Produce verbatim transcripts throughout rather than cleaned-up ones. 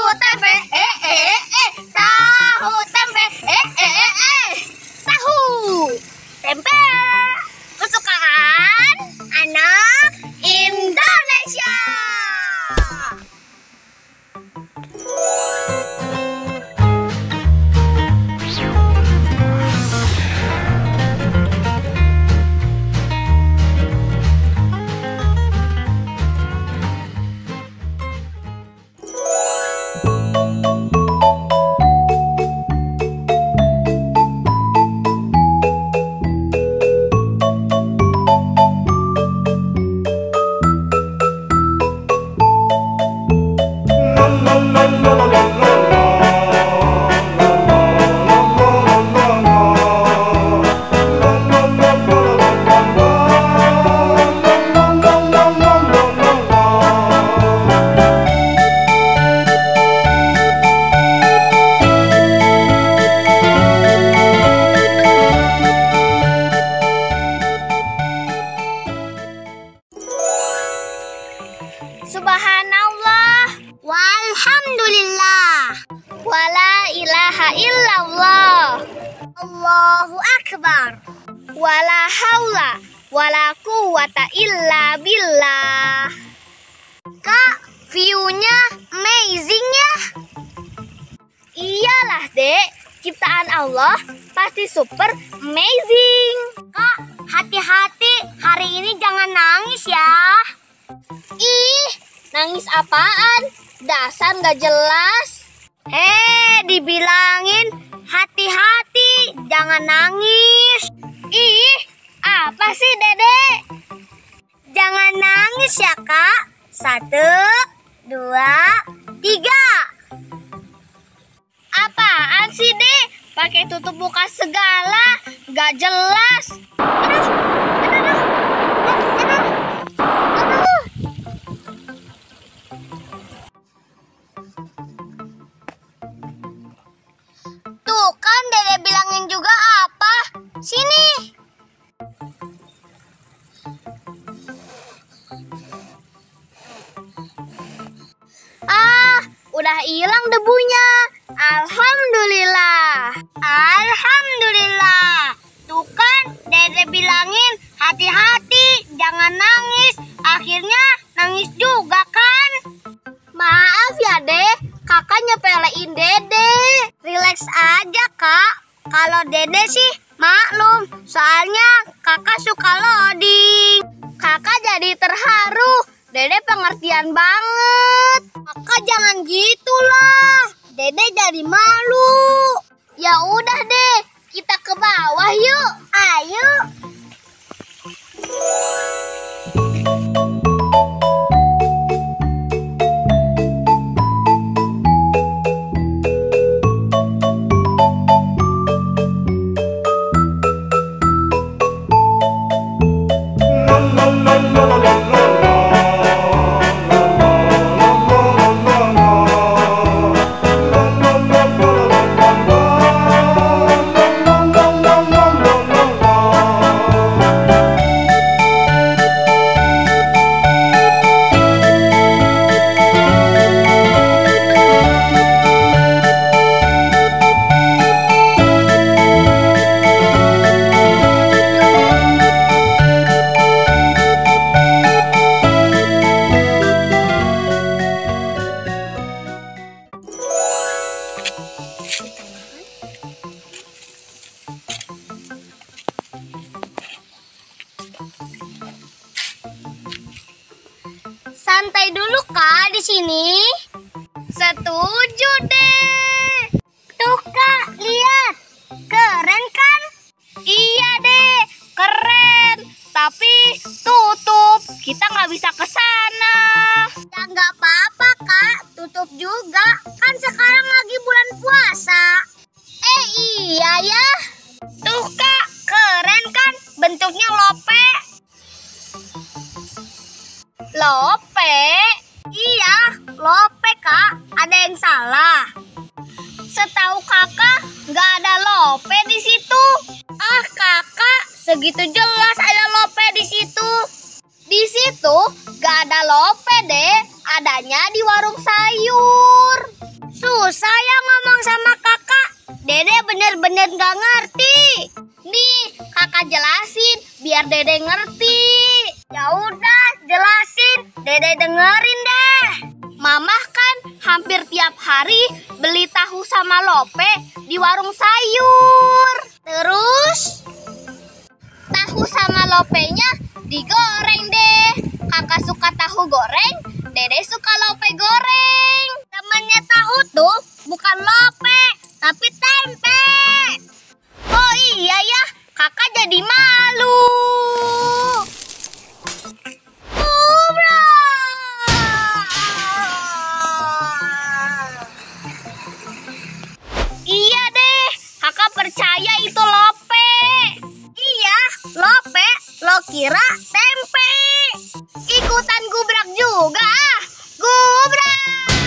tempe, eh eh eh eh. Tahu tempe, eh eh eh eh. Tahu tempe. Kesukaan anak Indonesia. Subhanallah, walhamdulillah, wala ilaha illallah, Allahu akbar, wala haula wala quwata illa billah. Kak, view-nya amazing ya. Iyalah dek, ciptaan Allah pasti super amazing. Kak, hati-hati, hari ini jangan nangis ya. Ih, nangis apaan? Dasar gak jelas. Hei, dibilangin hati-hati, jangan nangis. Ih, apa sih Dede? Jangan nangis ya Kak. Satu, dua, tiga. Apaan sih Dek? Pakai tutup muka segala, gak jelas. Aduh, aduh, aduh, aduh, aduh. Tuh kan Dede bilangin juga apa? Sini. Ah, udah hilang debunya. Alhamdulillah. Alhamdulillah. Tuh kan Dede bilangin hati-hati, jangan nangis. Akhirnya nangis juga kan? Maaf ya Dek, kakak nyepelein Dede. Relax aja Kak. Kalau Dede sih maklum, soalnya kakak suka loading. Kakak jadi terharu. Dede pengertian banget. Kakak jangan gitu lah. Dede jadi malu. Ya udah deh, kita ke bawah yuk. Ayo. Santai dulu Kak di sini. Setuju deh. Tuh Kak, lihat. Keren kan? Iya deh, keren. Tapi tutup. Kita nggak bisa ke sana. Ya nggak apa-apa Kak, tutup juga. Kan sekarang lagi bulan puasa. Eh iya ya. Tuh Kak, keren kan? Bentuknya lope. Lope? Iya, lope Kak. Ada yang salah? Setahu kakak nggak ada lope di situ. Ah kakak, segitu jelas ada lope di situ. Di situ nggak ada lope deh. Adanya di warung sayur. Dede bener-bener gak ngerti. Nih, kakak jelasin biar Dede ngerti. Ya udah, jelasin. Dede dengerin deh. Mamah kan hampir tiap hari beli tahu sama lope di warung sayur. Terus tahu sama lopenya digoreng deh. Kakak suka tahu goreng, Dede suka lope goreng. Namanya tahu tuh bukan lope, tapi tempe. Oh iya ya, kakak jadi malu. Kubra. Iya deh, kakak percaya itu lope. Iya, lope, lo kira tempe. Ikutan gubrak juga. Gubrak.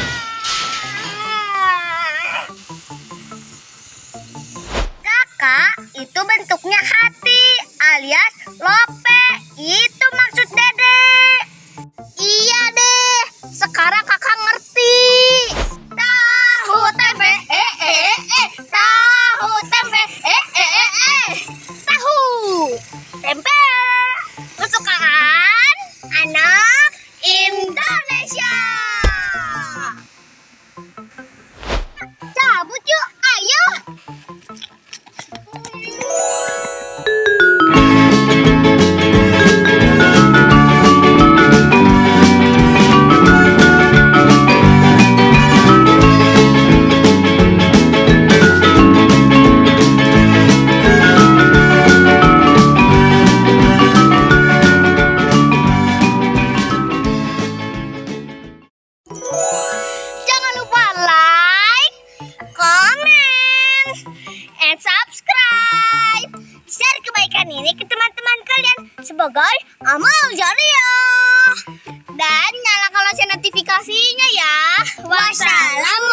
Kakak, itu bentuknya hati alias lope. Itu maksud Dede. Iya deh, sekarang kakak ngerti. Tahu tempe, eh eh eh. Tahu tempe, eh eh eh eh. Tahu tempe kesukaan anak Indonesia. Cabut yuk, ayo. Jangan lupa like, comment, and subscribe. Share kebaikan ini ke teman-teman kalian sebagai amal jariah. Dan nyalakan lonceng notifikasinya ya. Wassalamualaikum.